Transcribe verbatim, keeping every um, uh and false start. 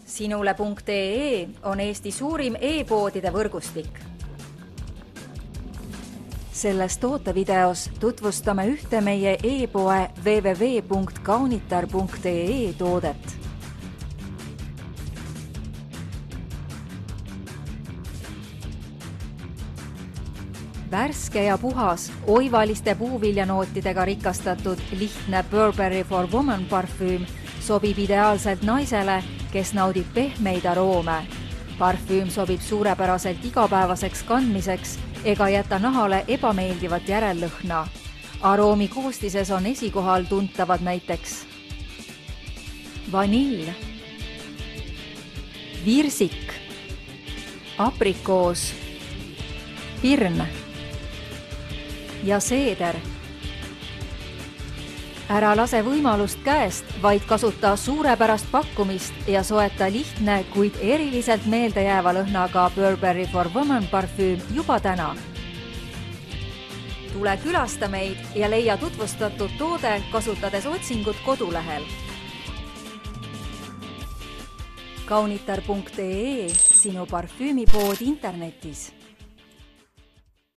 sinule punkt ee on Eesti suurim e-poodide võrgustik. Selles tootevideos tutvustame ühte meie e-poe w w w punkt kaunitar punkt ee toodet. Värske ja puhas, oivaliste puuviljanootidega rikastatud lihtne Burberry for Woman parfüüm sobib ideaalselt naisele, kes naudib pehmeid aroome. Parfüüm sobib suurepäraselt igapäevaseks kandmiseks ega jäta nahale ebameeldivat järellõhna. Aroomi koostises on esikohal tuntavad näiteks vanill, virsik, aprikoos, pirn ja seeder. Ära lase võimalust käest, vaid kasuta suurepärast pakkumist ja soeta lihtne, kuid eriliselt meeldejääva lõhnaga Burberry for Woman parfüüm juba täna. Tule külasta meid ja leia tutvustatud toode, kasutades otsingut kodulehel. kaunitar punkt ee, sinu parfüümipood internetis.